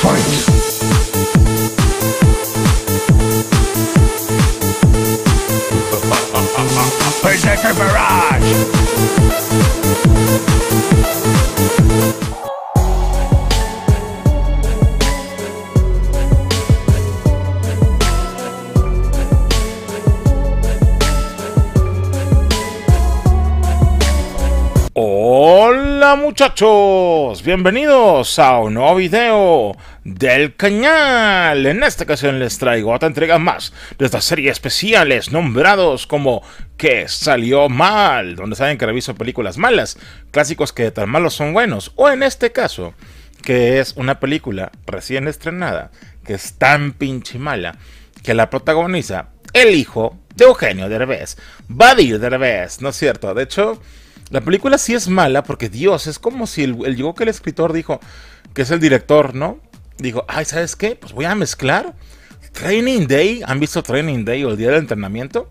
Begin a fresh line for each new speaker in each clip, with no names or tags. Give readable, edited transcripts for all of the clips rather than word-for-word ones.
Berserker Barrage! Hola muchachos, bienvenidos a un nuevo video del canal. En esta ocasión les traigo otra entrega más de estas series especiales nombrados como ¿Qué salió mal?, donde saben que reviso películas malas, clásicos que de tan malos son buenos, o en este caso, que es una película recién estrenada, que es tan pinche mala, que la protagoniza el hijo de Eugenio Derbez, Badir Derbez, ¿no es cierto? De hecho, la película sí es mala porque, Dios, es como si llegó que el escritor dijo, que es el director, ¿no? Dijo, ay, ¿sabes qué? Pues voy a mezclar Training Day, ¿han visto Training Day o el día del entrenamiento?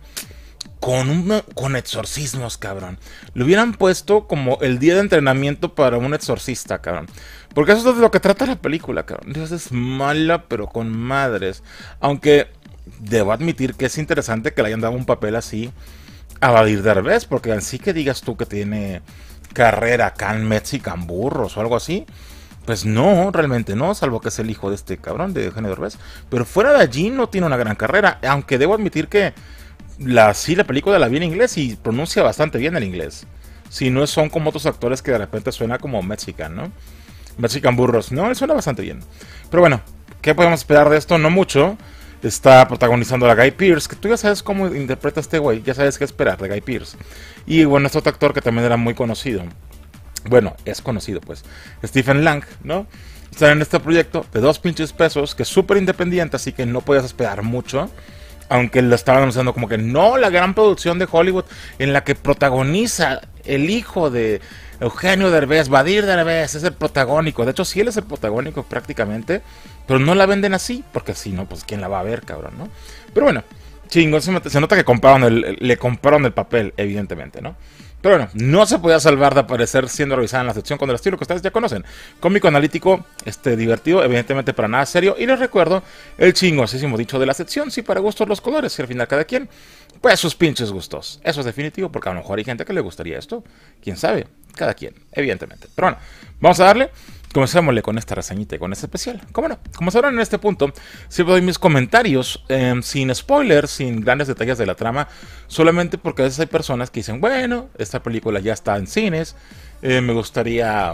Con exorcismos, cabrón. Le hubieran puesto como el día de entrenamiento para un exorcista, cabrón. Porque eso es de lo que trata la película, cabrón. Dios, es mala, pero con madres. Aunque debo admitir que es interesante que le hayan dado un papel así a Badir Derbez, porque así que digas tú que tiene carrera acá en Mexican Burros o algo así, pues no, realmente no, salvo que es el hijo de este cabrón de Eugenio Derbez. Pero fuera de allí no tiene una gran carrera, aunque debo admitir que la película la vi en inglés y pronuncia bastante bien el inglés. Si no son como otros actores que de repente suena como Mexican, ¿no? Mexican Burros, no, él suena bastante bien. Pero bueno, ¿qué podemos esperar de esto? No mucho. Está protagonizando a Guy Pearce, que tú ya sabes cómo interpreta a este güey, ya sabes qué esperar de Guy Pearce. Y bueno, este otro actor que también era muy conocido, bueno, es conocido pues, Stephen Lang, ¿no? Están en este proyecto de 2 pinches pesos, que es súper independiente, así que no podías esperar mucho. Aunque lo estaban anunciando como que no, la gran producción de Hollywood en la que protagoniza el hijo de Eugenio Derbez, Badir Derbez, es el protagónico. De hecho, sí, él es el protagónico prácticamente, pero no la venden así, porque si no, pues quién la va a ver, cabrón, ¿no? Pero bueno, chingón, se nota que le compraron el papel, evidentemente, ¿no? Pero bueno, no se podía salvar de aparecer siendo revisada en la sección con el estilo que ustedes ya conocen. Cómico analítico, divertido, evidentemente para nada serio. Y les recuerdo el chingosísimo dicho de la sección: sí, para gustos los colores, y al final cada quien, pues sus pinches gustos. Eso es definitivo, porque a lo mejor hay gente que le gustaría esto. Quién sabe, cada quien, evidentemente. Pero bueno, vamos a darle. Comencémosle con esta reseñita y con este especial. ¿Cómo no? Como sabrán, en este punto siempre doy mis comentarios sin spoilers, sin grandes detalles de la trama, solamente porque a veces hay personas que dicen, bueno, esta película ya está en cines, me gustaría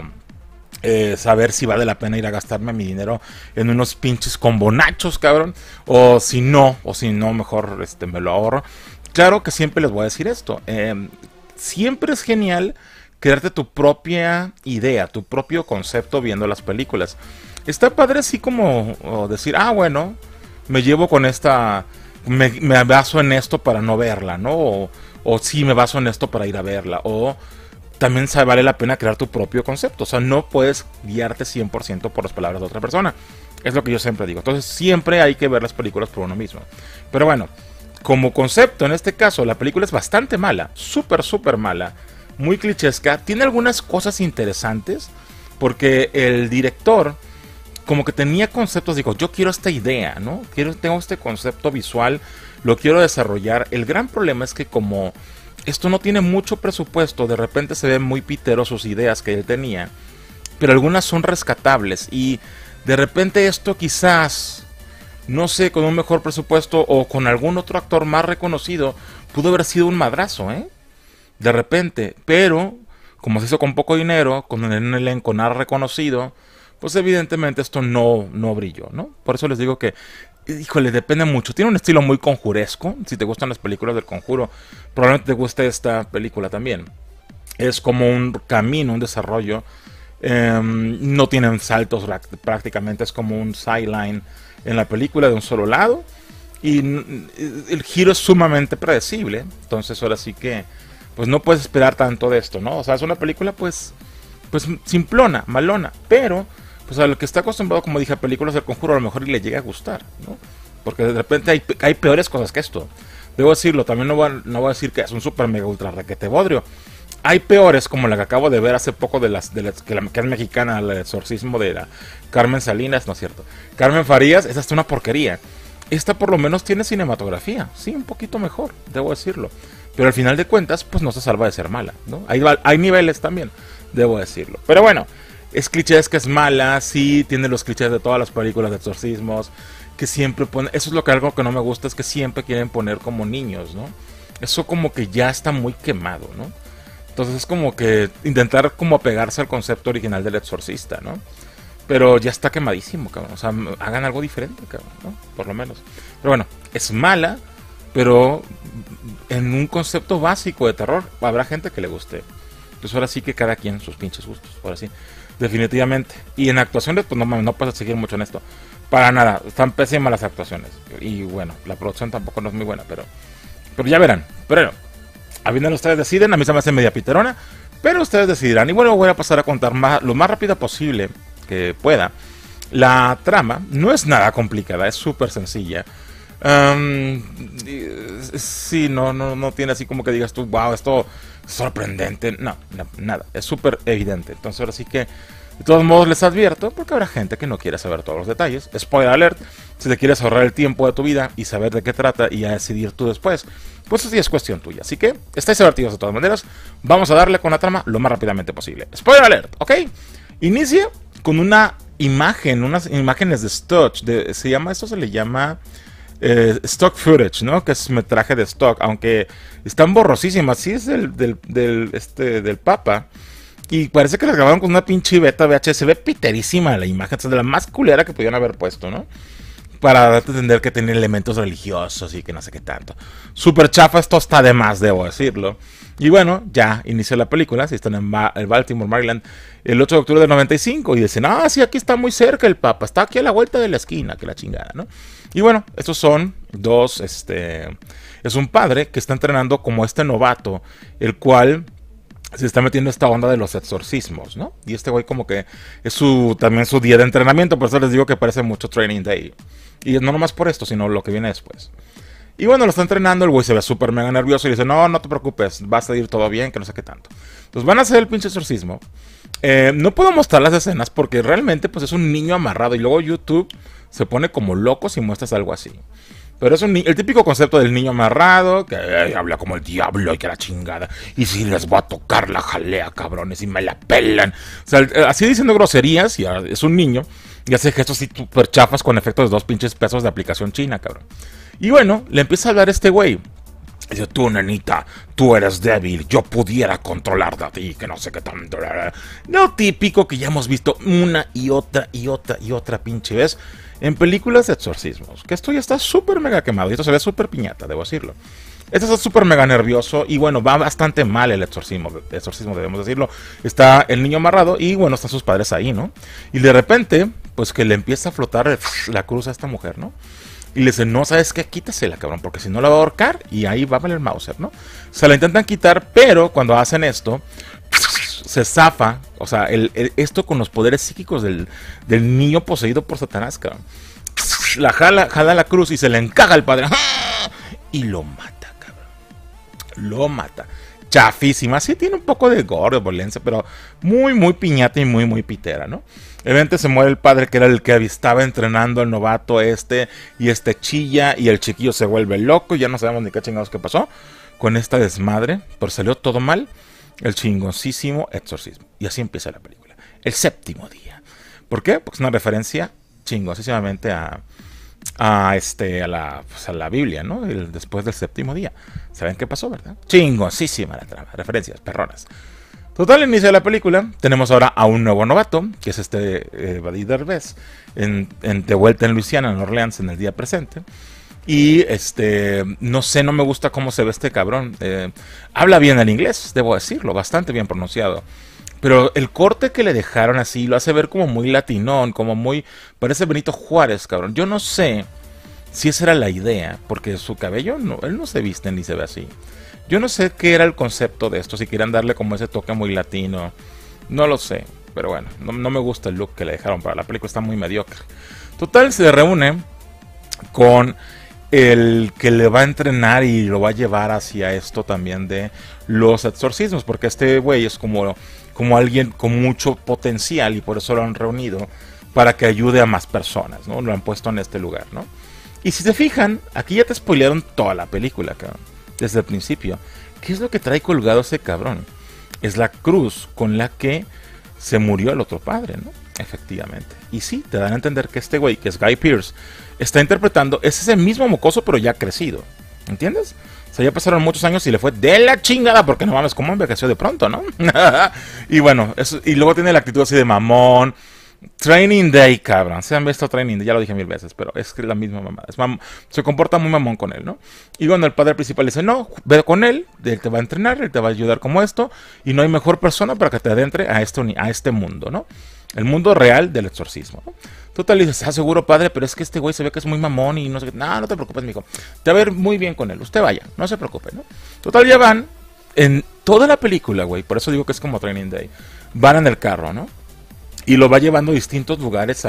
saber si vale la pena ir a gastarme mi dinero en unos pinches combonachos, cabrón, o si no, mejor me lo ahorro. Claro que siempre les voy a decir esto, siempre es genial crearte tu propia idea, tu propio concepto viendo las películas. Está padre así como decir, ah, bueno, me llevo con esta, me baso en esto para no verla, ¿no? O sí, me baso en esto para ir a verla. O también vale la pena crear tu propio concepto. O sea, no puedes guiarte 100% por las palabras de otra persona. Es lo que yo siempre digo. Entonces, siempre hay que ver las películas por uno mismo. Pero bueno, como concepto, en este caso, la película es bastante mala. Súper, súper mala. Muy clichesca, tiene algunas cosas interesantes, porque el director como que tenía conceptos, digo, yo quiero esta idea, ¿no? Tengo este concepto visual, lo quiero desarrollar. El gran problema es que como esto no tiene mucho presupuesto, de repente se ven muy piteros sus ideas que él tenía, pero algunas son rescatables, y de repente esto quizás, no sé, con un mejor presupuesto o con algún otro actor más reconocido, pudo haber sido un madrazo, de repente, pero como se hizo con poco dinero, con un elenco nada reconocido, pues evidentemente esto no brilló, ¿no? Por eso les digo que, híjole, depende mucho. Tiene un estilo muy conjuresco. Si te gustan las películas del Conjuro, probablemente te guste esta película también. Es como un camino, un desarrollo. No tienen saltos prácticamente, es como un sideline en la película de un solo lado. Y el giro es sumamente predecible. Entonces ahora sí que pues no puedes esperar tanto de esto, ¿no? O sea, es una película pues simplona, malona, pero pues a lo que está acostumbrado, como dije, a películas del Conjuro, a lo mejor le llega a gustar, ¿no? Porque de repente hay peores cosas que esto. Debo decirlo, también no voy a decir que es un super mega ultra requete bodrio. Hay peores, como la que acabo de ver hace poco que es mexicana, el exorcismo de la Carmen Salinas, no es cierto. Carmen Farías, esa es una porquería. Esta por lo menos tiene cinematografía, sí, un poquito mejor, debo decirlo. Pero al final de cuentas, pues no se salva de ser mala, ¿no? Hay niveles también, debo decirlo. Pero bueno, es clichés que es mala, sí, tiene los clichés de todas las películas de exorcismos, que siempre ponen, eso es algo que no me gusta, es que siempre quieren poner como niños, ¿no? Eso como que ya está muy quemado, ¿no? Entonces es como que intentar como apegarse al concepto original del exorcista, ¿no? Pero ya está quemadísimo, cabrón. O sea, hagan algo diferente, cabrón, ¿no? Por lo menos. Pero bueno, es mala, pero en un concepto básico de terror habrá gente que le guste. Pues ahora sí que cada quien sus pinches gustos, ahora sí. Definitivamente. Y en actuaciones, pues no puedo seguir mucho en esto. Para nada, están pésimas las actuaciones. Y bueno, la producción tampoco no es muy buena, pero ya verán. Pero a final ustedes deciden, a mí se me hace media piterona, pero ustedes decidirán. Y bueno, voy a pasar a contar lo más rápido posible que pueda. La trama no es nada complicada, es súper sencilla. Sí, no tiene así como que digas tú, wow, esto es sorprendente. No, nada, es súper evidente. Entonces ahora sí que, de todos modos les advierto, porque habrá gente que no quiere saber todos los detalles. Spoiler alert, si te quieres ahorrar el tiempo de tu vida y saber de qué trata y a decidir tú después, pues eso sí es cuestión tuya. Así que, estáis advertidos de todas maneras, vamos a darle con la trama lo más rápidamente posible. Spoiler alert, ¿ok? Inicia con una imagen, unas imágenes de stock, se le llama stock footage, ¿no? Que es metraje de stock, aunque están borrosísimas. Sí, es del Papa. Y parece que las grabaron con una pinche beta VHS. Se ve piterísima la imagen, es de la más culera que pudieron haber puesto, ¿no? Para darte a entender que tiene elementos religiosos y que no sé qué tanto. Súper chafa, esto está de más, debo decirlo. Y bueno, ya inicia la película. Si están en Baltimore, Maryland, el 8 de octubre del 95. Y dicen, sí, aquí está muy cerca el Papa. Está aquí a la vuelta de la esquina, que la chingada, ¿no? Y bueno, estos son dos, es un padre que está entrenando como novato, el cual se está metiendo esta onda de los exorcismos, ¿no? Y este güey como que es también su día de entrenamiento, por eso les digo que parece mucho Training Day. Y no nomás por esto, sino lo que viene después. Y bueno, lo está entrenando, el güey se ve súper mega nervioso y dice, no te preocupes, va a salir todo bien, que no sé qué tanto. Entonces van a hacer el pinche exorcismo. No puedo mostrar las escenas porque realmente pues es un niño amarrado y luego YouTube se pone como loco si muestras algo así. Pero es el típico concepto del niño amarrado, que habla como el diablo y que la chingada. Y si les voy a tocar la jalea, cabrones, y me la pelan. O sea, así diciendo groserías, y es un niño, y hace gestos así super chafas con efectos de 2 pinches pesos de aplicación china, cabrón. Y bueno, le empieza a hablar este güey. Dice, tú, nenita, tú eres débil, yo pudiera controlarte a ti, que no sé qué tanto. No típico que ya hemos visto una y otra pinche vez en películas de exorcismos. Que esto ya está súper mega quemado y esto se ve súper piñata, debo decirlo. Esto está súper mega nervioso y bueno, va bastante mal el exorcismo debemos decirlo. Está el niño amarrado y bueno, están sus padres ahí, ¿no? Y de repente, pues que le empieza a flotar la cruz a esta mujer, ¿no? Y le dicen, no, ¿sabes qué? Quítasela, cabrón, porque si no la va a ahorcar y ahí va a valer Mauser, ¿no? Se la intentan quitar, pero cuando hacen esto, se zafa, o sea, esto con los poderes psíquicos del niño poseído por Satanás, cabrón. La jala la cruz y se le encaja al padre. Y lo mata, cabrón. Lo mata. Chafísima. Sí tiene un poco de gore, de violencia, pero muy piñata y muy pitera, ¿no? Eventualmente se muere el padre, que era el que estaba entrenando al novato y chilla, y el chiquillo se vuelve loco, y ya no sabemos ni qué chingados que pasó con esta desmadre, pero salió todo mal, el chingoncísimo exorcismo. Y así empieza la película. El séptimo día. ¿Por qué? Porque es una referencia chingoncísimamente a la Biblia, ¿no? Después del séptimo día. ¿Saben qué pasó, verdad? Chingoncísima la trama. Referencias perronas. Total, inicio de la película, tenemos ahora a un nuevo novato, que es Buddy Derbez, de vuelta en Luisiana, en Orleans, en el día presente. Y no sé, no me gusta cómo se ve este cabrón. Habla bien el inglés, debo decirlo, bastante bien pronunciado. Pero el corte que le dejaron así lo hace ver como muy latinón, como muy... Parece Benito Juárez, cabrón. Yo no sé si esa era la idea, porque su cabello, él no se viste ni se ve así. Yo no sé qué era el concepto de esto, si querían darle como ese toque muy latino. No lo sé, pero bueno, no me gusta el look que le dejaron para la película, está muy mediocre. Total, se reúne con el que le va a entrenar y lo va a llevar hacia esto también de los exorcismos, porque este güey es como alguien con mucho potencial y por eso lo han reunido para que ayude a más personas, ¿no? Lo han puesto en este lugar, ¿no? Y si se fijan, aquí ya te spoilearon toda la película, cabrón, desde el principio. ¿Qué es lo que trae colgado ese cabrón? Es la cruz con la que se murió el otro padre, ¿no? Efectivamente. Y sí, te dan a entender que este güey, que es Guy Pearce, está interpretando, es ese mismo mocoso, pero ya crecido. ¿Entiendes? O sea, ya pasaron muchos años y le fue de la chingada, porque no mames, cómo envejeció de pronto, ¿no? Y bueno, eso, y luego tiene la actitud así de mamón. Training Day, cabrón. Se han visto Training Day, ya lo dije 1000 veces, pero es que es la misma mamada. Se comporta muy mamón con él, ¿no? Y cuando el padre principal dice, no, ve con él te va a entrenar, él te va a ayudar como esto, y no hay mejor persona para que te adentre a este mundo, ¿no? El mundo real del exorcismo, ¿no? Total, dices, ¿estás seguro, padre? Pero es que este güey se ve que es muy mamón y no sé qué. No, no te preocupes, mijo. Te va a ir muy bien con él. Usted vaya, no se preocupe, ¿no? Total, ya van en toda la película, güey. Por eso digo que es como Training Day. Van en el carro, ¿no? Y lo va llevando a distintos lugares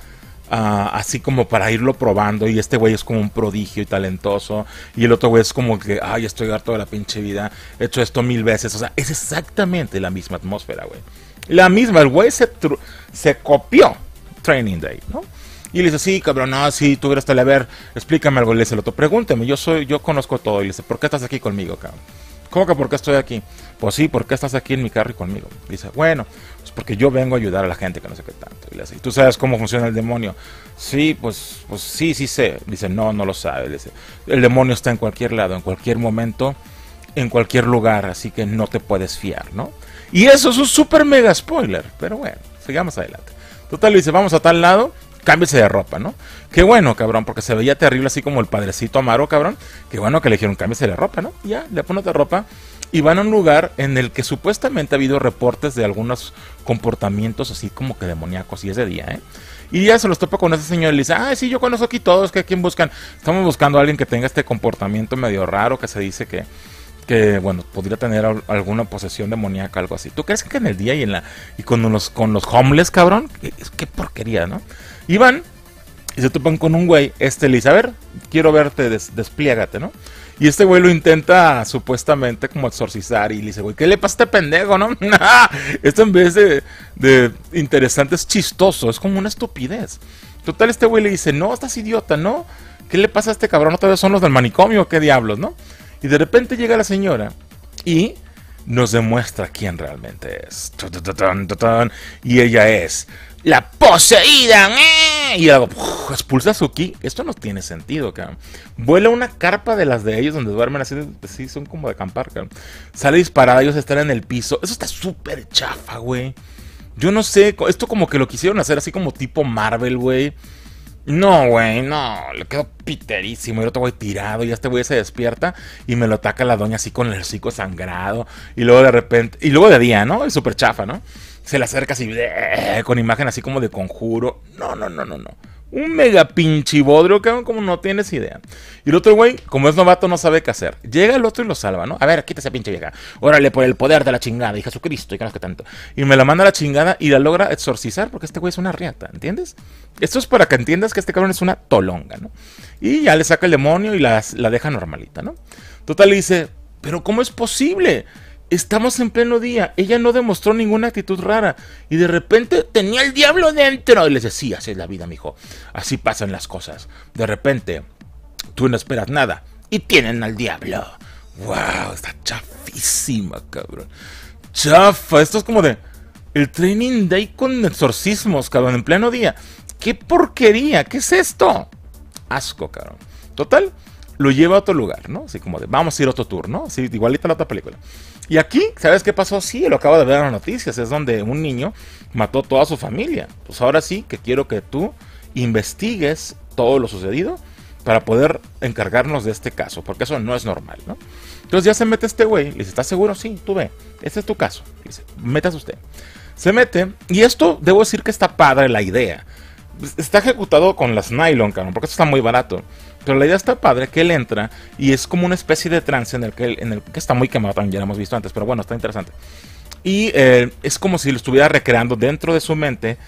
así como para irlo probando. Y este güey es como un prodigio y talentoso. Y el otro güey es como que, ay, estoy harto de la pinche vida. He hecho esto 1000 veces. O sea, es exactamente la misma atmósfera, güey. La misma, el güey se copió Training Day, ¿no? Y le dice, sí, cabrón, no, sí, tú eres a ver, explícame algo. Le dice el otro, pregúnteme, yo conozco todo. Y le dice, ¿por qué estás aquí conmigo, cabrón? ¿Cómo que por qué estoy aquí? Pues sí, ¿por qué estás aquí en mi carro y conmigo? Dice, bueno, pues porque yo vengo a ayudar a la gente que no sé qué tanto. Y le dice, ¿tú sabes cómo funciona el demonio? Sí, pues sí sé. Dice, no lo sabe. Le dice, el demonio está en cualquier lado, en cualquier momento, en cualquier lugar, así que no te puedes fiar, ¿no? Y eso es un súper mega spoiler, pero bueno, sigamos adelante. Total, le dice, vamos a tal lado, cámbiese de ropa, ¿no? Qué bueno, cabrón, porque se veía terrible así como el padrecito Amaro, cabrón. Qué bueno que le dijeron, cámbiese de ropa, ¿no? Y ya, le pone otra ropa y van a un lugar en el que supuestamente ha habido reportes de algunos comportamientos así como que demoníacos, y es de día, ¿eh? Y ya se los topa con ese señor y le dice, ah, sí, yo conozco aquí todos, que a quién buscan. Estamos buscando a alguien que tenga este comportamiento medio raro, que se dice que bueno, podría tener alguna posesión demoníaca, algo así. ¿Tú crees que en el día y con los homeless, cabrón? Qué porquería, ¿no? Y van y se topan con un güey, le dice, a ver, quiero verte, despliégate, ¿no? Y este güey lo intenta supuestamente como exorcizar y le dice, güey, ¿qué le pasa a este pendejo, no? Esto en vez de interesante es chistoso, es como una estupidez. Total, este güey le dice, no, estás idiota, ¿no? ¿Qué le pasa a este cabrón? ¿Otra vez son los del manicomio? ¿Qué diablos, no? Y de repente llega la señora y nos demuestra quién realmente es. Y ella es la poseída. Y luego expulsa su ki. Esto no tiene sentido, cabrón. Vuela una carpa de las de ellos donde duermen así son como de acampar, cabrón. Sale disparada, ellos están en el piso. Eso está súper chafa, güey. Yo no sé, esto como que lo quisieron hacer así como tipo Marvel, güey. No, güey, no, le quedó piterísimo. Y el otro güey tirado, y este güey se despierta y me lo ataca la doña así con el hocico sangrado. Y luego de repente, y luego de día, ¿no? Es súper chafa, ¿no? Se le acerca así, con imagen así como de conjuro. No. Un mega pinche bodrio, cabrón, como no tienes idea. Y el otro güey, como es novato, no sabe qué hacer. Llega el otro y lo salva, ¿no? A ver, quítese pinche vieja. Órale, por el poder de la chingada, y Jesucristo, y que no es que tanto. Y me la manda a la chingada y la logra exorcizar porque este güey es una riata, ¿entiendes? Esto es para que entiendas que este cabrón es una tolonga, ¿no? Y ya le saca el demonio y la deja normalita, ¿no? Total, le dice, ¿pero cómo es posible? Estamos en pleno día, ella no demostró ninguna actitud rara y de repente tenía el diablo dentro. Y le dice, sí, así es la vida, mijo, así pasan las cosas. De repente, tú no esperas nada y tienen al diablo. Wow, está chafísima, cabrón. Chafa, esto es como de el Training Day con exorcismos, cabrón, en pleno día. ¡Qué porquería! ¿Qué es esto? Asco, cabrón. Total, lo lleva a otro lugar, ¿no? Así como de, vamos a ir a otro tour, ¿no? Así, igualita la otra película. Y aquí, ¿sabes qué pasó? Sí, lo acabo de ver en las noticias. Es donde un niño mató a toda su familia. Pues ahora sí que quiero que tú investigues todo lo sucedido para poder encargarnos de este caso, porque eso no es normal, ¿no? Entonces ya se mete este güey, le dice, ¿estás seguro? Sí, tú ve, este es tu caso. Le dice, métase usted. Se mete, y esto debo decir que está padre la idea. Está ejecutado con las nylon, cabrón, porque esto está muy barato. Pero la idea está padre, que él entra y es como una especie de trance en el que está muy quemado también, ya lo hemos visto antes, pero bueno, está interesante. Y es como si lo estuviera recreando dentro de su mente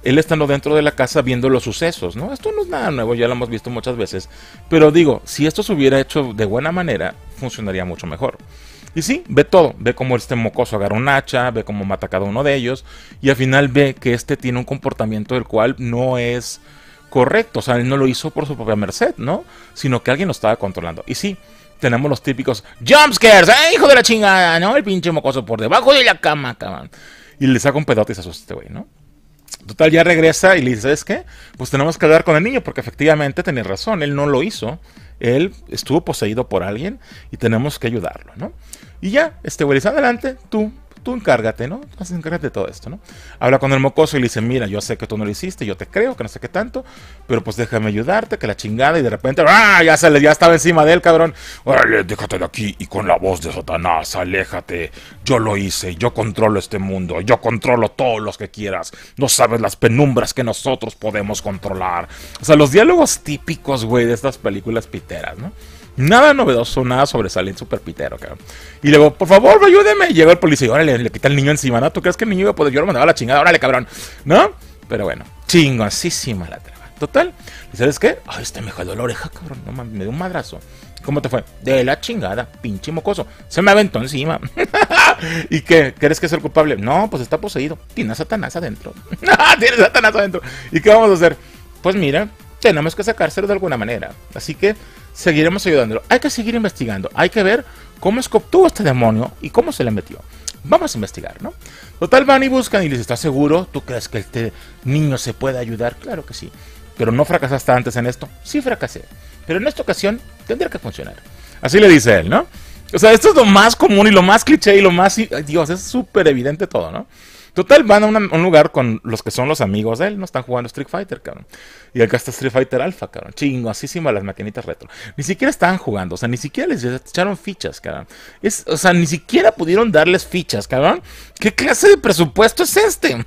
él estando dentro de la casa viendo los sucesos, ¿no? Esto no es nada nuevo, ya lo hemos visto muchas veces. Pero digo, si esto se hubiera hecho de buena manera, funcionaría mucho mejor. Y sí, ve todo, ve cómo este mocoso agarra un hacha, ve cómo mata a cada uno de ellos, y al final ve que este tiene un comportamiento del cual no es correcto, o sea, él no lo hizo por su propia merced, ¿no? Sino que alguien lo estaba controlando. Y sí, tenemos los típicos jumpscares, hijo de la chingada, ¿no? El pinche mocoso por debajo de la cama, cabrón. Y le saca un pedote y se asusta este güey, ¿no? Total, ya regresa y le dice, ¿sabes qué? Pues tenemos que hablar con el niño, porque efectivamente tenía razón, él no lo hizo. Él estuvo poseído por alguien y tenemos que ayudarlo, ¿no? Y ya, este güey dice, adelante, tú encárgate, ¿no? Encárgate de todo esto, ¿no? Habla con el mocoso y le dice, mira, yo sé que tú no lo hiciste, yo te creo, que no sé qué tanto, pero pues déjame ayudarte, que la chingada, y de repente, ¡ah! Ya estaba encima de él, cabrón. Órale, déjate de aquí, y con la voz de Satanás, aléjate. Yo lo hice, yo controlo este mundo, yo controlo todos los que quieras. No sabes las penumbras que nosotros podemos controlar. O sea, los diálogos típicos, güey, de estas películas piteras, ¿no? Nada novedoso, nada sobresaliente, súper pitero, cabrón. Y luego, por favor, ayúdeme. Y llegó el policía y órale, le quita el niño encima, ¿no? ¿Tú crees que el niño iba a poder? Yo lo mandaba a la chingada, órale, cabrón, ¿no? Pero bueno, chingosísima la trama. Total. ¿Y sabes qué? Ay, me jaló la oreja, cabrón. No mames, me dio un madrazo. ¿Cómo te fue? De la chingada, pinche mocoso. Se me aventó encima. ¿Y qué? ¿Crees que es el culpable? No, pues está poseído. Tiene a Satanás adentro. Tiene a Satanás adentro. ¿Y qué vamos a hacer? Pues mira, tenemos que sacárselo de alguna manera. Así que seguiremos ayudándolo. Hay que seguir investigando. Hay que ver cómo es que obtuvo este demonio y cómo se le metió. Vamos a investigar, ¿no? Total, van y buscan y les ¿estás seguro? ¿Tú crees que este niño se puede ayudar? Claro que sí. ¿Pero no fracasaste antes en esto? Sí fracasé. Pero en esta ocasión tendría que funcionar. Así le dice él, ¿no? O sea, esto es lo más común y lo más cliché y lo más... Dios, es súper evidente todo, ¿no? Total, van a un lugar con los que son los amigos de él, no están jugando Street Fighter, cabrón. Y acá está Street Fighter Alpha, cabrón. Chingosísimo las maquinitas retro. Ni siquiera estaban jugando, o sea, ni siquiera les echaron fichas, cabrón. O sea, ni siquiera pudieron darles fichas, cabrón. ¿Qué clase de presupuesto es este?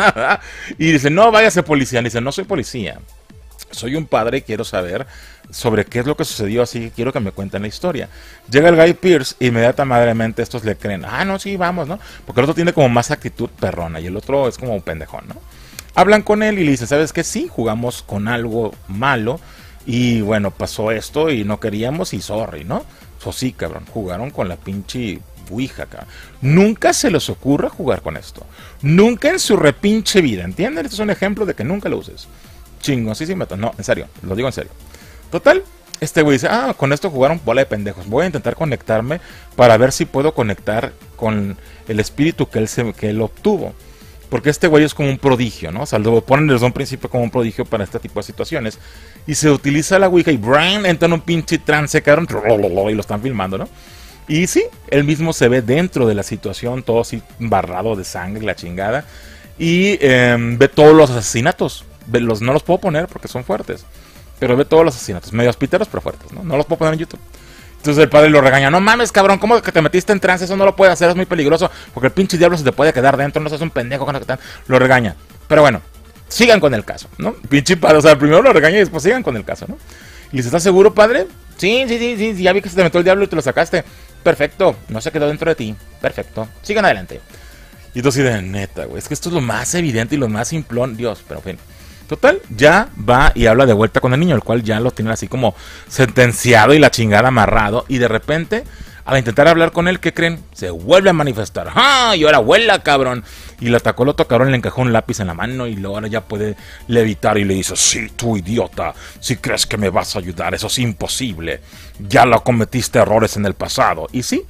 Y dice, no, váyase policía. Y dice, no soy policía. Soy un padre y quiero saber sobre qué es lo que sucedió, así que quiero que me cuenten la historia. Llega el Guy Pearce e inmediatamente estos le creen. Ah, no, sí, vamos, ¿no? Porque el otro tiene como más actitud perrona y el otro es como un pendejón, ¿no? Hablan con él y le dicen, ¿sabes qué? Sí, jugamos con algo malo y bueno, pasó esto y no queríamos y sorry, ¿no? Pues sí, cabrón, jugaron con la pinche Ouija, cabrón. Nunca se les ocurra jugar con esto. Nunca en su repinche vida, ¿entienden? Este es un ejemplo de que nunca lo uses. Chingos, sí, no, en serio, lo digo en serio. Total, este güey dice, con esto jugaron bola de pendejos. Voy a intentar conectarme para ver si puedo conectar con el espíritu que él obtuvo. Porque este güey es como un prodigio, ¿no? O sea, lo ponen desde un principio como un prodigio para este tipo de situaciones. Y se utiliza la Ouija y Brian entra en un pinche trance, cabrón, y lo están filmando, ¿no? Y sí, él mismo se ve dentro de la situación, todo así embarrado de sangre, la chingada. Y ve todos los asesinatos. No los puedo poner porque son fuertes. Pero ve todos los asesinatos, medio hospitaleros pero fuertes, ¿no? No los puedo poner en YouTube. Entonces el padre lo regaña, no mames, cabrón, ¿cómo que te metiste en trance? Eso no lo puedes hacer, es muy peligroso, porque el pinche diablo se te puede quedar dentro, no seas un pendejo con lo que están. Lo regaña. Pero bueno, sigan con el caso, ¿no? Pinche padre, o sea, primero lo regaña y después sigan con el caso, ¿no? Y dice, ¿estás seguro, padre? Sí, ya vi que se te metió el diablo y te lo sacaste. Perfecto, no se quedó dentro de ti. Perfecto, sigan adelante. Y entonces de neta, güey, es que esto es lo más evidente y lo más simplón, Dios, pero en fin. Total, ya va y habla de vuelta con el niño, el cual ya lo tiene así como sentenciado y la chingada amarrado. Y de repente, al intentar hablar con él, ¿qué creen? Se vuelve a manifestar. ¡Ah! Y ahora vuela, cabrón. Y le atacó el otro cabrón, le encajó un lápiz en la mano y luego ahora ya puede levitar y le dice, sí, tú idiota, si crees que me vas a ayudar, eso es imposible. Ya lo cometiste errores en el pasado. Y sí,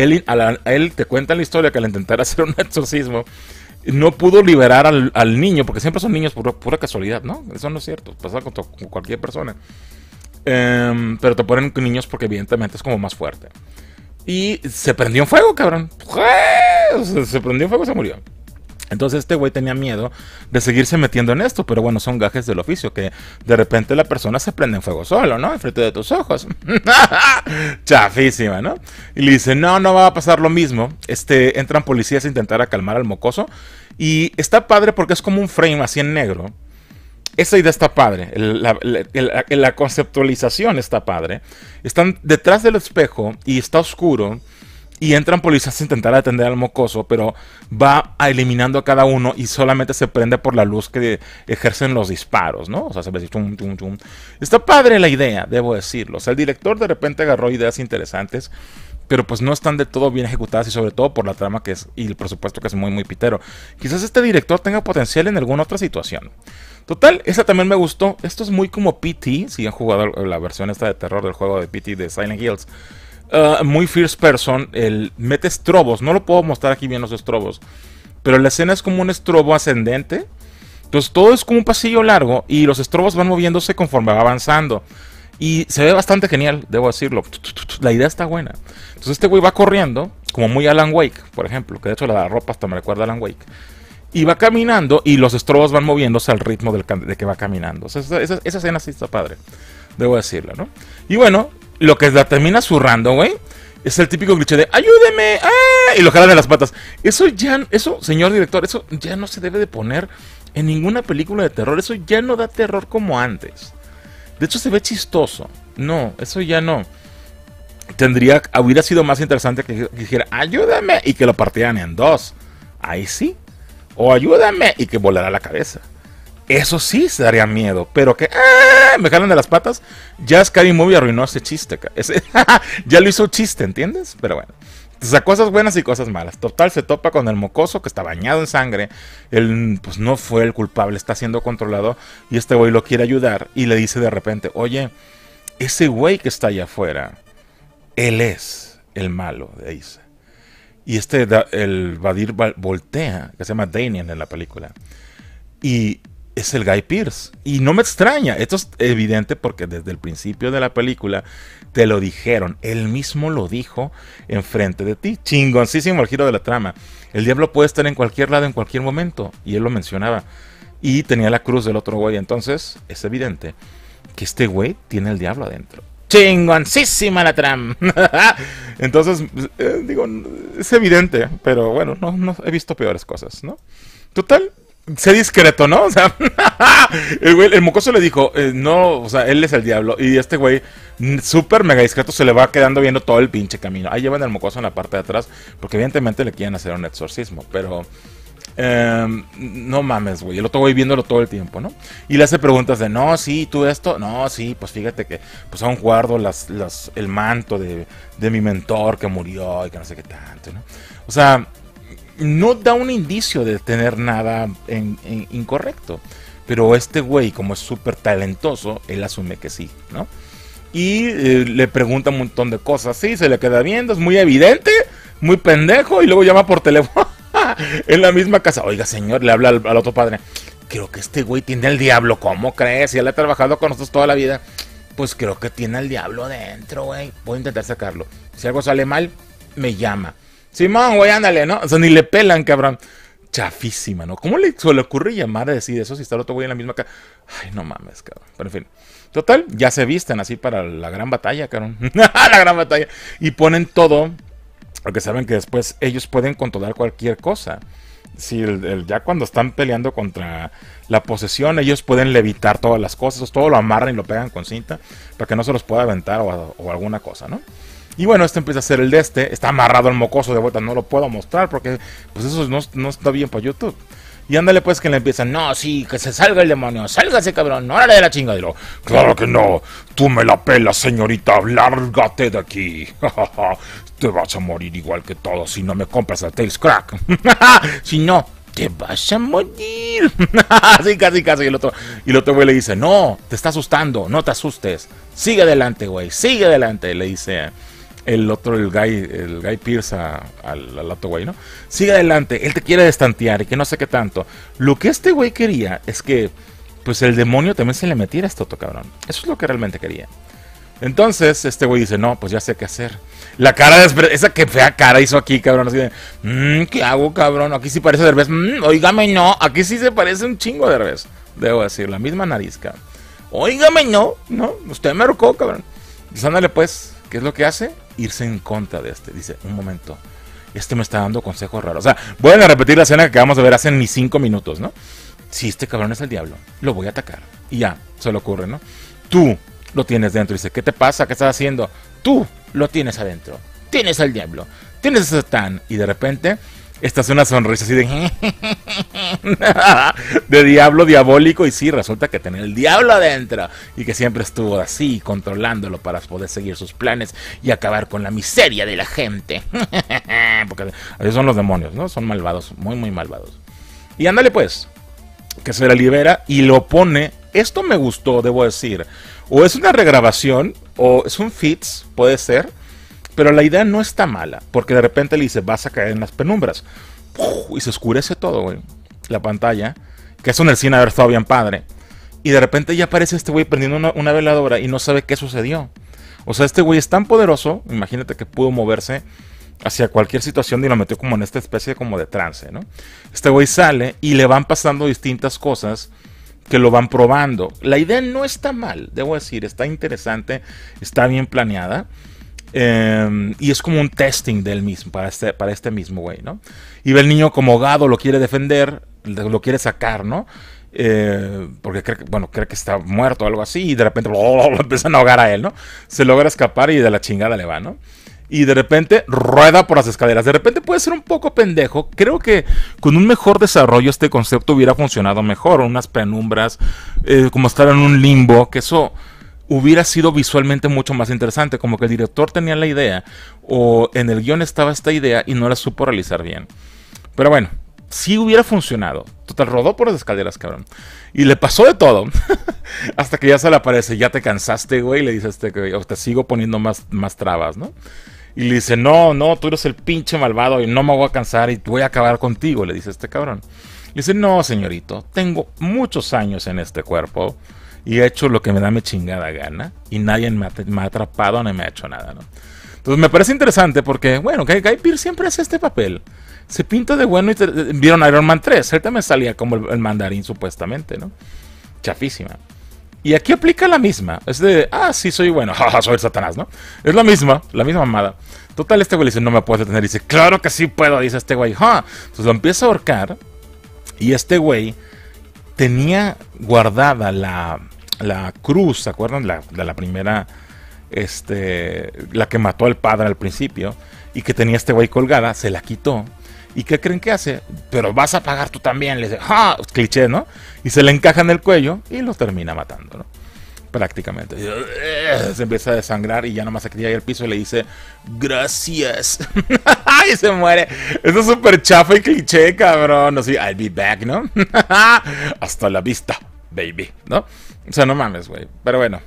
él te cuenta la historia que al intentar hacer un exorcismo, no pudo liberar al niño, porque siempre son niños por pura casualidad, ¿no? Eso no es cierto, pasa con cualquier persona. Pero te ponen niños porque evidentemente es como más fuerte. Y se prendió en fuego, cabrón. Se prendió en fuego y se murió. Entonces este güey tenía miedo de seguirse metiendo en esto, pero bueno, son gajes del oficio, que de repente la persona se prende en fuego solo, ¿no? Enfrente de tus ojos. Chafísima, ¿no? Y le dice, no va a pasar lo mismo. Entran policías a intentar calmar al mocoso. Y está padre porque es como un frame así en negro. Esa idea está padre, la conceptualización está padre. Están detrás del espejo y está oscuro. Y entran policías a intentar atender al mocoso, pero va eliminando a cada uno y solamente se prende por la luz que ejercen los disparos, ¿no? O sea, se ve así, chum, chum, chum. Está padre la idea, debo decirlo. O sea, el director de repente agarró ideas interesantes, pero pues no están de todo bien ejecutadas y sobre todo por la trama que es y el presupuesto que es muy muy pitero. Quizás este director tenga potencial en alguna otra situación. Total, esa también me gustó. Esto es muy como PT, si han jugado la versión esta de terror del juego de PT de Silent Hills. Muy first person, mete estrobos, no lo puedo mostrar aquí bien los estrobos, pero la escena es como un estrobo ascendente, entonces todo es como un pasillo largo y los estrobos van moviéndose conforme va avanzando y se ve bastante genial, debo decirlo, la idea está buena. Entonces este güey va corriendo, como muy Alan Wake, por ejemplo, que de hecho la ropa hasta me recuerda a Alan Wake, y va caminando y los estrobos van moviéndose al ritmo de que va caminando. O sea, esa escena sí está padre, debo decirlo, ¿no? Y bueno, lo que la termina zurrando, güey, es el típico cliché de ¡ayúdeme! ¡Ah! Y lo jalan de las patas. Eso, señor director, eso ya no se debe de poner en ninguna película de terror. Eso ya no da terror como antes. De hecho, se ve chistoso. No, eso ya no. Hubiera sido más interesante que dijera ¡ayúdame! Y que lo partieran en dos. Ahí sí. O ayúdame y que volara la cabeza. Eso sí se daría miedo, pero que me jalan de las patas. Ya Scary Movie arruinó ese chiste. Ya lo hizo chiste, ¿entiendes? Pero bueno. O sea, cosas buenas y cosas malas. Total, se topa con el mocoso que está bañado en sangre. Él, pues no fue el culpable, está siendo controlado. Y este güey lo quiere ayudar. Y le dice de repente, oye, ese güey que está allá afuera, él es el malo, dice. Y el Vadir voltea, que se llama Damien en la película. Y es el Guy Pearce. Y no me extraña. Esto es evidente porque desde el principio de la película te lo dijeron. Él mismo lo dijo enfrente de ti. Chingoncísimo el giro de la trama. El diablo puede estar en cualquier lado, en cualquier momento. Y él lo mencionaba. Y tenía la cruz del otro güey. Entonces es evidente que este güey tiene el diablo adentro. Chingoncísima la trama. Entonces, digo, es evidente. Pero bueno, no he visto peores cosas, ¿no? Total. Sé discreto, ¿no? O sea, el mocoso le dijo, no, o sea, él es el diablo. Y este güey, súper mega discreto, se le va quedando viendo todo el pinche camino. Ahí llevan el mocoso en la parte de atrás, porque evidentemente le quieren hacer un exorcismo. Pero, no mames, güey. El otro güey viéndolo todo el tiempo, ¿no? Y le hace preguntas de, no, sí, tú esto. No, sí, pues fíjate que, pues aún guardo el manto de mi mentor que murió y que no sé qué tanto, ¿no? O sea, no da un indicio de tener nada incorrecto. Pero este güey, como es súper talentoso, él asume que sí, ¿no? Y le pregunta un montón de cosas. Sí, se le queda viendo, es muy evidente, muy pendejo. Y luego llama por teléfono en la misma casa. Oiga, señor, le habla al otro padre. Creo que este güey tiene el diablo. ¿Cómo crees? Si él ha trabajado con nosotros toda la vida. Pues creo que tiene el diablo dentro, güey. Voy a intentar sacarlo. Si algo sale mal, me llama. Simón, güey, ándale, ¿no? O sea, ni le pelan, cabrón. Chafísima, ¿no? ¿Cómo se le ocurre llamar a decir eso si está el otro güey en la misma casa? Ay, no mames, cabrón. Pero en fin. Total, ya se visten así para la gran batalla, cabrón. La gran batalla. Y ponen todo, porque saben que después ellos pueden controlar cualquier cosa. Si ya cuando están peleando contra la posesión, ellos pueden levitar todas las cosas, todo lo amarran y lo pegan con cinta para que no se los pueda aventar o alguna cosa, ¿no? Y bueno, este empieza a ser el de está amarrado el mocoso de vuelta, no lo puedo mostrar porque pues eso no está bien para YouTube. Y ándale pues que le empiezan, no, sí, que se salga el demonio, sálgase cabrón, no órale de la chingadera. Claro que no, tú me la pelas señorita, lárgate de aquí. Te vas a morir igual que todos si no me compras el Tails Crack. Si no, te vas a morir. Así casi. Y el otro güey le dice, no, te está asustando, no te asustes. Sigue adelante, güey, sigue adelante, le dice el Guy Pearce al otro güey, ¿no? Sigue adelante, él te quiere destantear y que no sé qué tanto. Lo que este güey quería es que, pues el demonio también se le metiera a este otro cabrón. Eso es lo que realmente quería. Entonces, este güey dice, no, pues ya sé qué hacer. La cara esa que fea cara hizo aquí, cabrón, así de, ¿qué hago, cabrón? Aquí sí parece Derbez, óigame, no, aquí sí se parece un chingo de Derbez. Debo decir, la misma nariz, cabrón. Óigame, no, usted me rocó, cabrón. Dice, ándale pues, ¿qué es lo que hace? Irse en contra de este. Dice, un momento, este me está dando consejos raros. O sea, voy a repetir la escena que acabamos de ver hace ni 5 minutos, ¿no? Si este cabrón es el diablo, lo voy a atacar. Y ya, se le ocurre, ¿no? Tú lo tienes dentro. Dice, ¿qué te pasa? ¿Qué estás haciendo? Tú lo tienes adentro. Tienes al diablo. tienes ese tan, y de repente esta es una sonrisa así de de diablo diabólico, y sí, resulta que tenía el diablo adentro y que siempre estuvo así controlándolo para poder seguir sus planes y acabar con la miseria de la gente. Porque así son los demonios, ¿no? Son malvados, muy muy malvados. Y ándale pues, que se la libera y lo pone. Esto me gustó, debo decir. O es una regrabación o es un fits, puede ser. Pero la idea no está mala, porque de repente le dice, vas a caer en las penumbras. Y se oscurece todo, güey. La pantalla, que eso en el cine haber estado bien padre. Y de repente ya aparece este güey prendiendo una veladora y no sabe qué sucedió. O sea, este güey es tan poderoso, imagínate que pudo moverse hacia cualquier situación y lo metió como en esta especie como de trance, ¿no? Este güey sale y le van pasando distintas cosas que lo van probando. La idea no está mal, debo decir, está interesante, está bien planeada. Y es como un testing del mismo para este mismo güey, ¿no? Y ve el niño como ahogado, lo quiere defender, lo quiere sacar, ¿no? Porque cree que está muerto o algo así, y de repente lo empiezan a ahogar a él, ¿no? Se logra escapar y de la chingada le va, ¿no? Y de repente rueda por las escaleras. De repente puede ser un poco pendejo. Creo que con un mejor desarrollo este concepto hubiera funcionado mejor. Unas penumbras, como estar en un limbo, que eso hubiera sido visualmente mucho más interesante, como que el director tenía la idea, o en el guión estaba esta idea y no la supo realizar bien. Pero bueno, sí hubiera funcionado. Total, rodó por las escaleras, cabrón. Y le pasó de todo. Hasta que ya se le aparece, ya te cansaste, güey, y le dice güey, o te sigo poniendo más trabas, ¿no? Y le dice, no, tú eres el pinche malvado y no me voy a cansar y voy a acabar contigo, le dice este cabrón. Le dice, no, señorito, tengo muchos años en este cuerpo y he hecho lo que me da mi chingada gana y nadie me ha atrapado ni me ha hecho nada, ¿no? Entonces me parece interesante porque, bueno, Guy Pearce siempre hace este papel. Se pinta de bueno y vieron Iron Man 3. Él también salía como el mandarín supuestamente, ¿no? Chafísima. Y aquí aplica la misma. Es de, sí, soy bueno. Soy el Satanás, ¿no? Es la misma mamada. Total, este güey le dice, no me puedes detener. Y dice, claro que sí puedo, dice este güey. Entonces lo empieza a ahorcar. Y este güey tenía guardada la cruz, ¿se acuerdan? De la primera, la que mató al padre al principio. Y que tenía este güey colgada, se la quitó. ¿Y qué creen que hace? Pero vas a pagar tú también. Le dice, cliché, ¿no? Y se le encaja en el cuello y lo termina matando, ¿no? Prácticamente. Se empieza a desangrar y ya nomás se queda ahí al piso y le dice, gracias. Y se muere. Eso es súper chafa y cliché, cabrón. Así, I'll be back, ¿no? Hasta la vista, baby, ¿no? O sea, no mames, güey. Pero bueno,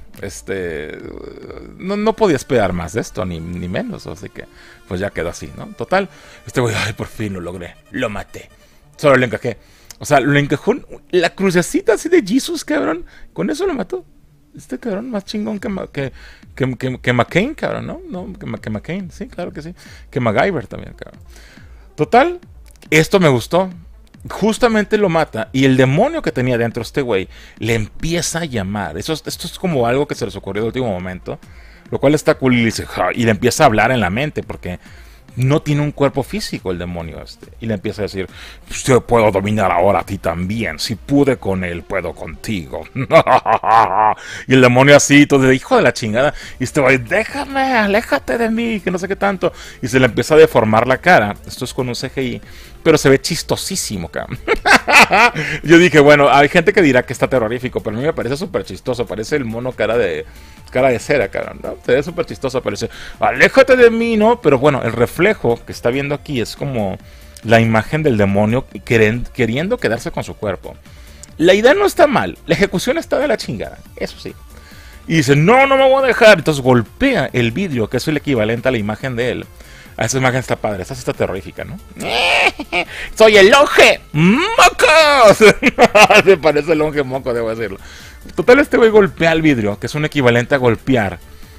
no podía esperar más de esto, ni menos. Así que, pues ya quedó así, ¿no? Total, güey, por fin lo logré. Lo maté. Solo le encajé. O sea, lo encajó la crucecita así de Jesus, cabrón. Con eso lo mató. Este cabrón más chingón que McCain, cabrón, ¿no? No, que McCain, sí, claro que sí. Que MacGyver también, cabrón. Total, esto me gustó. Justamente lo mata y el demonio que tenía dentro este güey le empieza a llamar. Esto es como algo que se les ocurrió de último momento, lo cual está cool. Y le empieza a hablar en la mente porque no tiene un cuerpo físico el demonio y le empieza a decir, yo puedo dominar ahora a ti también. Si pude con él, puedo contigo. Y el demonio así, todo de hijo de la chingada. Y güey, déjame, aléjate de mí, que no sé qué tanto. Y se le empieza a deformar la cara. Esto es con un CGI, pero se ve chistosísimo, cabrón. Yo dije, bueno, hay gente que dirá que está terrorífico, pero a mí me parece súper chistoso. Parece el mono cara de cera, cabrón, ¿no? Se ve súper chistoso, parece, aléjate de mí, ¿no? Pero bueno, el reflejo que está viendo aquí es como la imagen del demonio queriendo quedarse con su cuerpo. La idea no está mal, la ejecución está de la chingada, eso sí. Y dice, no me voy a dejar. Entonces golpea el vidrio, que es el equivalente a la imagen de él. Esa imagen está padre, esa sí está terrorífica, ¿no? ¡Soy el longe moco! Se parece el longe moco, debo decirlo. Total, este güey golpea el vidrio, que es un equivalente a golpear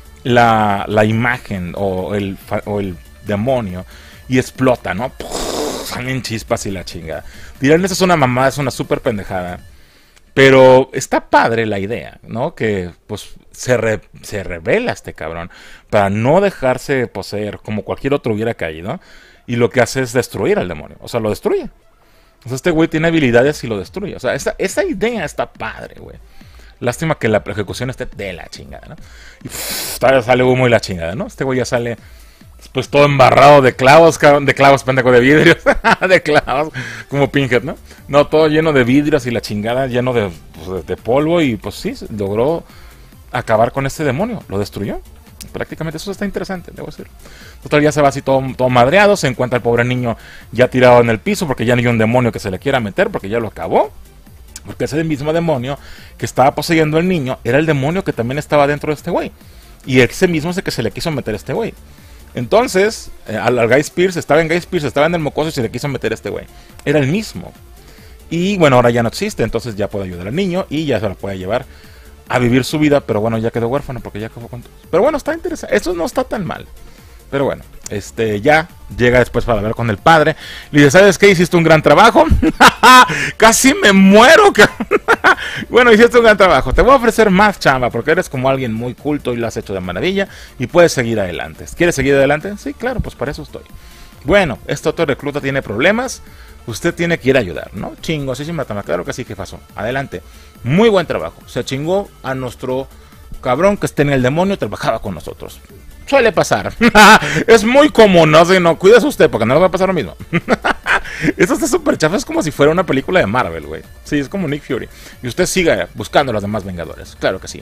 la imagen o el demonio, y explota, ¿no? Salen chispas y la chingada. Dirán, esa es una mamada, es una súper pendejada. Pero está padre la idea, ¿no? Que pues se revela este cabrón para no dejarse poseer como cualquier otro hubiera caído. Y lo que hace es destruir al demonio. O sea, lo destruye. O sea, este güey tiene habilidades y lo destruye. O sea, esa idea está padre, güey. Lástima que la ejecución esté de la chingada, ¿no? Y sale humo y la chingada, ¿no? Este güey ya sale pues todo embarrado de clavos, cabrón, de clavos, pendejo, de vidrios, de clavos, como Pinhead, ¿no? No, todo lleno de vidrios y la chingada, lleno de, pues, de polvo, y pues sí, logró acabar con este demonio, lo destruyó. Prácticamente eso está interesante, debo decir. Total, ya se va así todo madreado, se encuentra el pobre niño ya tirado en el piso, porque ya no hay un demonio que se le quiera meter, porque ya lo acabó. Porque ese mismo demonio que estaba poseyendo al niño era el demonio que también estaba dentro de este güey. Y ese mismo es el que se le quiso meter a este güey. Entonces, al Guy Pearce, estaba en el mocoso y se le quiso meter a este güey. Era el mismo. Y bueno, ahora ya no existe, entonces ya puede ayudar al niño y ya se lo puede llevar a vivir su vida, pero bueno, ya quedó huérfano porque ya acabó con todo. Pero bueno, está interesante, eso no está tan mal. Pero bueno, ya llega después para hablar con el padre. Le dice, ¿sabes qué? Hiciste un gran trabajo. Casi me muero. Bueno, hiciste un gran trabajo. Te voy a ofrecer más chamba porque eres como alguien muy culto y lo has hecho de maravilla y puedes seguir adelante. ¿Quieres seguir adelante? Sí, claro, pues para eso estoy. Bueno, este otro recluta tiene problemas. Usted tiene que ir a ayudar, ¿no? Chingo, sí, claro que sí, ¿qué pasó? Adelante. Muy buen trabajo. Se chingó a nuestro cabrón que está en el demonio, trabajaba con nosotros. Suele pasar. Es muy común, ¿no? Si no, cuídese usted porque no le va a pasar lo mismo. Esto está súper chafa, es como si fuera una película de Marvel, güey. Sí, es como Nick Fury. Y usted siga buscando a los demás Vengadores. Claro que sí.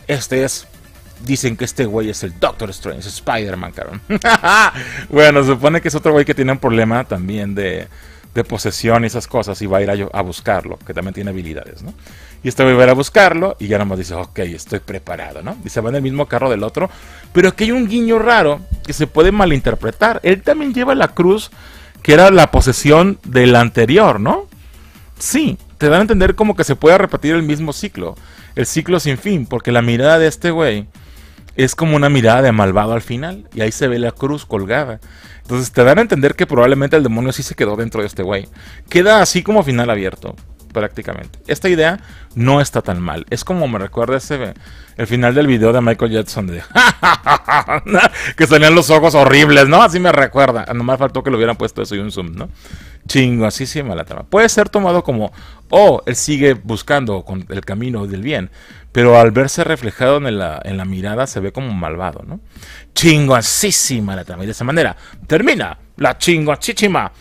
Dicen que este güey es el Doctor Strange, Spider-Man, cabrón. Bueno, se supone que es otro güey que tiene un problema también de posesión y esas cosas, y va a ir a buscarlo, que también tiene habilidades, ¿no? Y este güey va a ir a buscarlo y ya nomás dice, ok, estoy preparado, ¿no? Y se va en el mismo carro del otro, pero aquí hay un guiño raro que se puede malinterpretar. Él también lleva la cruz, que era la posesión del anterior, ¿no? Sí, te dan a entender como que se puede repetir el mismo ciclo, el ciclo sin fin, porque la mirada de este güey es como una mirada de malvado al final, y ahí se ve la cruz colgada. Entonces te dan a entender que probablemente el demonio sí se quedó dentro de este güey. Queda así como final abierto, prácticamente. Esta idea no está tan mal. Es como me recuerda el final del video de Michael Jackson de que salían los ojos horribles, ¿no? Así me recuerda. Nomás faltó que lo hubieran puesto eso y un zoom, ¿no? Chingo, así se llama la trama. Puede ser tomado como, él sigue buscando con el camino del bien, pero al verse reflejado en la mirada se ve como malvado, ¿no? Chingosísima la trama. Y de esa manera termina la chingosísima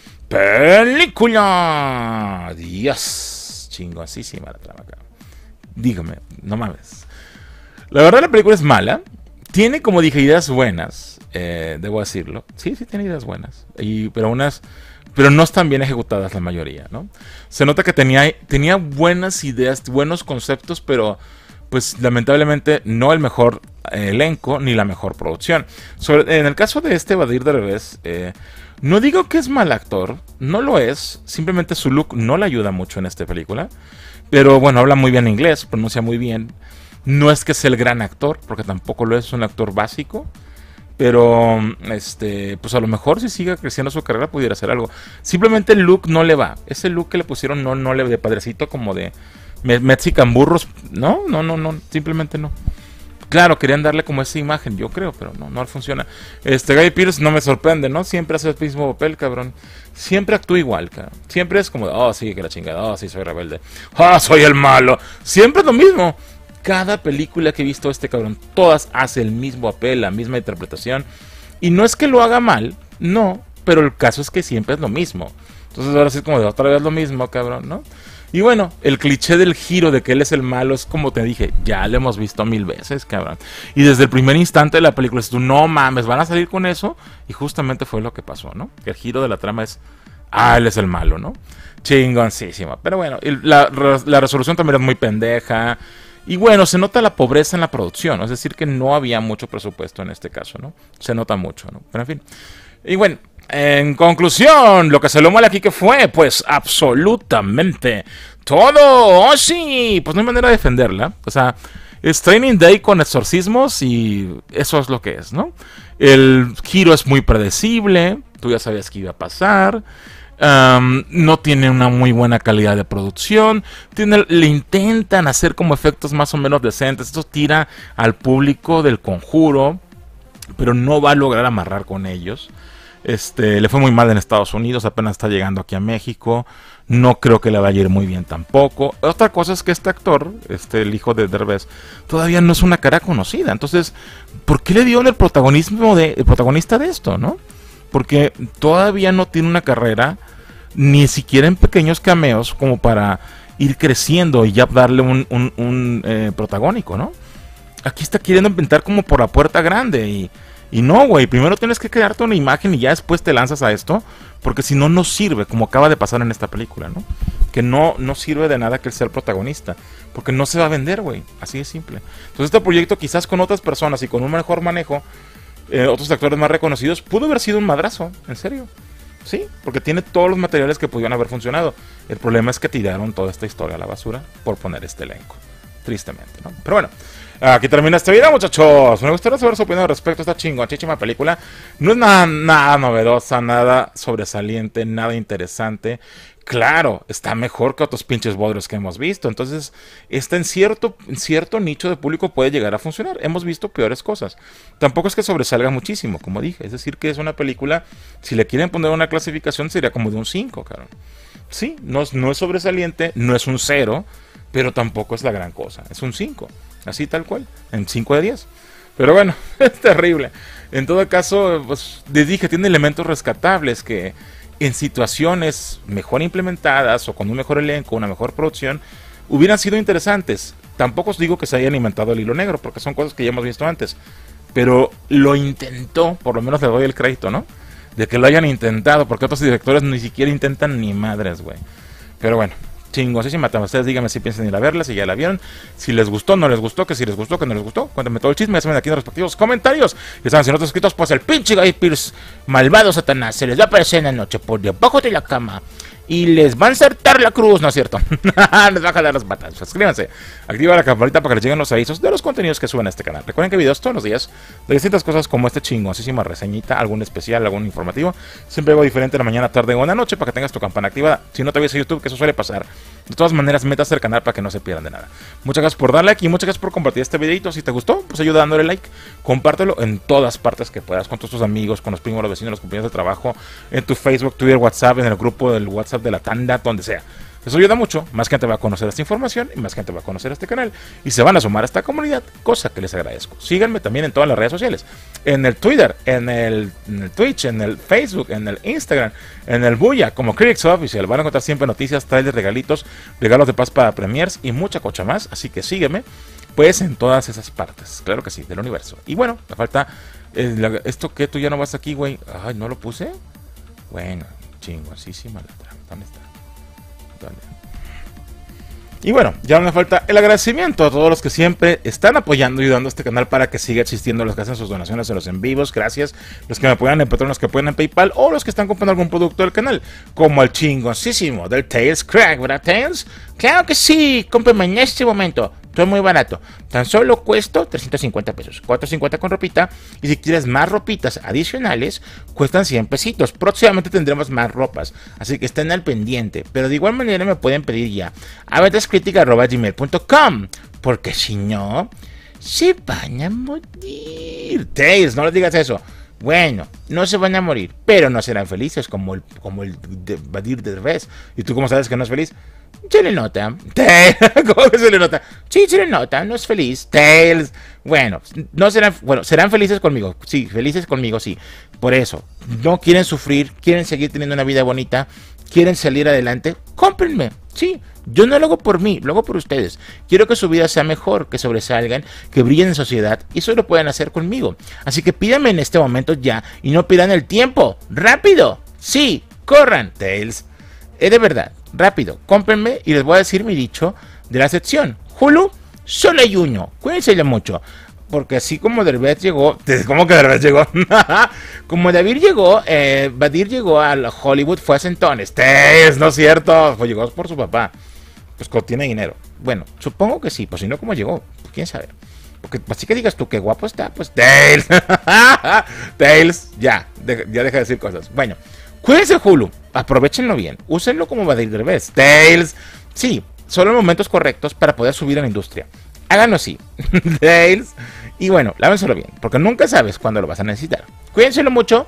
película. Dios, chingosísima la trama, cabrón. Dígame, no mames. La verdad la película es mala. Tiene, como dije, ideas buenas, debo decirlo. Sí, tiene ideas buenas. Pero no están bien ejecutadas la mayoría, ¿no? Se nota que tenía buenas ideas, buenos conceptos, pero pues lamentablemente no el mejor elenco ni la mejor producción. En el caso de Badir Derbez, no digo que es mal actor, no lo es, simplemente su look no le ayuda mucho en esta película, pero bueno, habla muy bien inglés, pronuncia muy bien. No es que sea el gran actor, porque tampoco lo es un actor básico, pero pues a lo mejor si sigue creciendo su carrera pudiera hacer algo. Simplemente el look no le va. Ese look que le pusieron no le de padrecito, como de Mexican burros. No, simplemente no. Claro, querían darle como esa imagen, yo creo, pero no funciona. Guy Pearce no me sorprende, ¿no? Siempre hace el mismo papel, cabrón. Siempre actúa igual, cabrón. Siempre es como, sí, que la chingada, sí, soy rebelde. Soy el malo. Siempre es lo mismo. Cada película que he visto cabrón, todas hace el mismo papel, la misma interpretación. Y no es que lo haga mal, no, pero el caso es que siempre es lo mismo. Entonces ahora sí es como de otra vez lo mismo, cabrón, ¿no? Y bueno, el cliché del giro de que él es el malo es como te dije, ya lo hemos visto 1000 veces, cabrón. Y desde el primer instante de la película dices tú, no mames, ¿van a salir con eso? Y justamente fue lo que pasó, ¿no? Que el giro de la trama es, él es el malo, ¿no? Chingoncísima. Pero bueno, la resolución también es muy pendeja. Y bueno, se nota la pobreza en la producción, es decir, que no había mucho presupuesto en este caso, ¿no? Se nota mucho, ¿no? Pero en fin. Y bueno, en conclusión, lo que se lo mal aquí que fue, pues absolutamente todo. Sí, pues no hay manera de defenderla. O sea, es Training Day con exorcismos y eso es lo que es, ¿no? El giro es muy predecible, tú ya sabías que iba a pasar. No tiene una muy buena calidad de producción. Le intentan hacer como efectos más o menos decentes. Esto tira al público del Conjuro, pero no va a lograr amarrar con ellos. Le fue muy mal en Estados Unidos, apenas está llegando aquí a México. No creo que le vaya a ir muy bien tampoco. Otra cosa es que este actor, el hijo de Derbez, todavía no es una cara conocida. Entonces, ¿por qué le dieron el protagonista de esto, no? Porque todavía no tiene una carrera, ni siquiera en pequeños cameos, como para ir creciendo y ya darle un protagónico, ¿no? Aquí está queriendo inventar como por la puerta grande y no, güey, primero tienes que crearte una imagen y ya después te lanzas a esto, porque si no, no sirve, como acaba de pasar en esta película, ¿no? Que no sirve de nada que él sea el protagonista, porque no se va a vender, güey, así de simple. Entonces este proyecto quizás con otras personas y con un mejor manejo, otros actores más reconocidos, pudo haber sido un madrazo, en serio. Sí, porque tiene todos los materiales que pudieron haber funcionado. El problema es que tiraron toda esta historia a la basura por poner este elenco, tristemente, ¿no? Pero bueno, aquí termina este video, muchachos. Me gustaría saber su opinión respecto a esta chingoncísima película. No es nada novedosa, nada sobresaliente, nada interesante. Claro, está mejor que otros pinches bodrios que hemos visto. Entonces, en cierto nicho de público puede llegar a funcionar. Hemos visto peores cosas. Tampoco es que sobresalga muchísimo, como dije. Es decir, que es una película, si le quieren poner una clasificación, sería como de un 5, cabrón. Sí, no es sobresaliente, no es un 0, pero tampoco es la gran cosa. Es un 5. Así tal cual, en 5 de 10. Pero bueno, es terrible. En todo caso, pues les dije, tiene elementos rescatables que en situaciones mejor implementadas o con un mejor elenco, una mejor producción, hubieran sido interesantes. Tampoco os digo que se hayan inventado el hilo negro, porque son cosas que ya hemos visto antes. Pero lo intentó, por lo menos le doy el crédito, ¿no? De que lo hayan intentado, porque otros directores ni siquiera intentan ni madres, güey. Pero bueno, chingosísima. Ustedes díganme si piensan ir a verla, si ya la vieron, si les gustó, no les gustó, que si les gustó, que no les gustó. Cuéntenme todo el chisme, ya saben aquí en los respectivos comentarios. Y saben, si no están suscritos, pues el pinche Guy Pearce, malvado Satanás, se les va a aparecer en la noche por debajo de la cama y les va a insertar la cruz, ¿no es cierto? Les va a jalar las patas. Suscríbanse, activa la campanita para que les lleguen los avisos de los contenidos que suben a este canal. Recuerden que videos todos los días de distintas cosas como este chingosísima reseñita, algún especial, algún informativo. Siempre hago diferente en la mañana, tarde o en la noche para que tengas tu campana activada. Si no te ves a YouTube, que eso suele pasar. De todas maneras, métase al canal para que no se pierdan de nada. Muchas gracias por darle like y muchas gracias por compartir este videito. Si te gustó, pues ayuda dándole like. Compártelo en todas partes que puedas, con todos tus amigos, con los primos, los vecinos, los compañeros de trabajo, en tu Facebook, Twitter, WhatsApp, en el grupo del WhatsApp de la tanda, donde sea. Eso ayuda mucho, más gente va a conocer esta información y más gente va a conocer este canal y se van a sumar a esta comunidad, cosa que les agradezco. Síganme también en todas las redes sociales, en el Twitter, en el Twitch, en el Facebook, en el Instagram, en el Buya, como Critics Official. Van a encontrar siempre noticias, trailers, regalitos, regalos de paz para premiers y mucha cocha más, así que sígueme pues en todas esas partes, claro que sí, del universo. Y bueno, me falta esto que tú ya no vas aquí, güey. Ay, ¿no lo puse? Bueno, chingosísima la trama. ¿Dónde está? Y bueno, ya me falta el agradecimiento a todos los que siempre están apoyando y ayudando a este canal para que siga existiendo, los que hacen sus donaciones en los en vivos, gracias, los que me apoyan en Patreon, los que apoyan en PayPal o los que están comprando algún producto del canal, como el chingosísimo del Tails Crack, ¿verdad, Tails? Claro que sí, cómprenme en este momento. Todo muy barato, tan solo cuesta 350 pesos, 450 con ropita, y si quieres más ropitas adicionales, cuestan 100 pesitos. Próximamente tendremos más ropas, así que estén al pendiente, pero de igual manera me pueden pedir ya a vetescritica@gmail.com, porque si no, se van a morir. Tails, no les digas eso. Bueno, no se van a morir, pero no serán felices como el Badir Derbez. ¿Y tú cómo sabes que no es feliz? Se le nota. ¿Cómo que se le nota? Sí, se le nota, no es feliz. Tails. Bueno, serán felices conmigo. Sí, felices conmigo, sí. Por eso, no quieren sufrir, quieren seguir teniendo una vida bonita, quieren salir adelante, cómprenme. Sí, yo no lo hago por mí, lo hago por ustedes. Quiero que su vida sea mejor, que sobresalgan, que brillen en sociedad, y eso lo pueden hacer conmigo. Así que pídanme en este momento ya, y no pidan el tiempo. ¡Rápido! Sí, corran, Tails. De verdad, rápido, cómprenme y les voy a decir mi dicho de la sección. Hulu, solo hay uno. Cuídense mucho. Porque así como Derbez llegó... ¿Cómo que Derbez llegó? Como David llegó, Badir llegó a Hollywood, fue a Centones. No es cierto. Pues llegó por su papá. Pues tiene dinero. Bueno, supongo que sí. Pues si no, ¿cómo llegó? Pues quién sabe. Porque así que digas tú que guapo está, pues Tails. Tails, ya deja de decir cosas. Bueno, cuídense Hulu. Aprovechenlo bien. Úsenlo como Badir Derbez. Tails. Sí, solo en momentos correctos para poder subir a la industria. Háganlo así. Tails. Y bueno, lávenselo bien, porque nunca sabes cuándo lo vas a necesitar. Cuídenselo mucho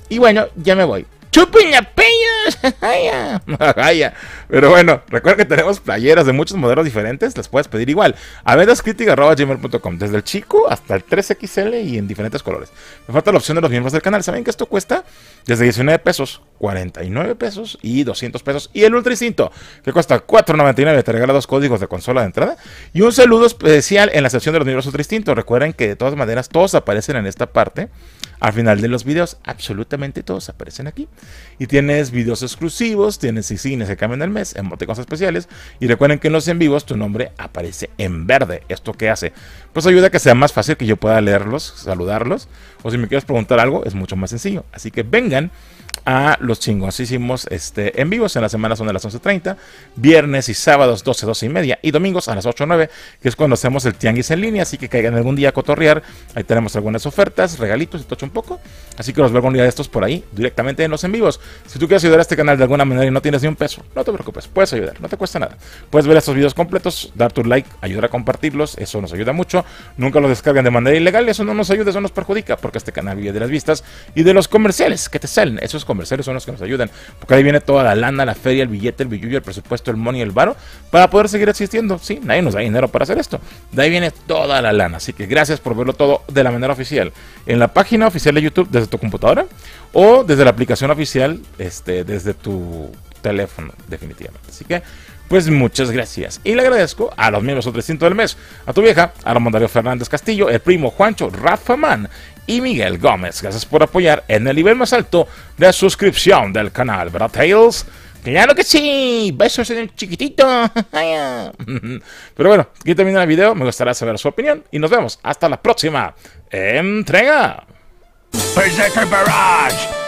Y bueno, ya me voy. ¡Chupen la peña! Pero bueno, recuerda que tenemos playeras de muchos modelos diferentes. Las puedes pedir igual a vendascritic@gmail.com, desde el chico hasta el 3XL y en diferentes colores. Me falta la opción de los miembros del canal. ¿Saben que esto cuesta? Desde 19 pesos, 49 pesos y 200 pesos. Y el Ultra Instinto, que cuesta 4.99, te regala 2 códigos de consola de entrada. Y un saludo especial en la sección de los miembros Ultra Instinto. Recuerden que de todas maneras todos aparecen en esta parte. Al final de los videos, absolutamente todos aparecen aquí. Y tienes videos exclusivos, tienes insignias que cambian el mes, emoticones especiales. Y recuerden que en los en vivos tu nombre aparece en verde. ¿Esto qué hace? Pues ayuda a que sea más fácil que yo pueda leerlos, saludarlos. O si me quieres preguntar algo, es mucho más sencillo. Así que vengan a los chingoncísimos en vivos. En la semana son a las 11:30, viernes y sábados 12:30 y domingos a las 8:09, que es cuando hacemos el tianguis en línea. Así que caigan algún día a cotorrear. Ahí tenemos algunas ofertas, regalitos y tocho un poco. Así que los veo algún día de estos por ahí, directamente en los en vivos. Si tú quieres ayudar a este canal de alguna manera y no tienes ni un peso, no te preocupes, puedes ayudar, no te cuesta nada. Puedes ver estos videos completos, dar tu like, ayudar a compartirlos, eso nos ayuda mucho. Nunca los descarguen de manera ilegal, eso no nos ayuda, eso nos perjudica, porque este canal vive de las vistas y de los comerciales que te salen. Esos comerciales son los que nos ayudan, porque ahí viene toda la lana, la feria, el billete, el billullo, el presupuesto, el money, el varo, para poder seguir existiendo. Sí, nadie nos da dinero para hacer esto. De ahí viene toda la lana. Así que gracias por verlo todo de la manera oficial, en la página oficial de YouTube desde tu computadora o desde la aplicación oficial desde tu teléfono, definitivamente. Así que pues muchas gracias. Y le agradezco a los miembros Ultra Instinto del mes, a tu vieja, a Ramondario Fernández Castillo, el primo Juancho Rafaman y Miguel Gómez. Gracias por apoyar en el nivel más alto de suscripción del canal, ¿verdad, Tails? ¡Claro que sí! ¡Besos en el chiquitito! Pero bueno, aquí termina el video. Me gustaría saber su opinión y nos vemos hasta la próxima entrega.
Berserker Barrage!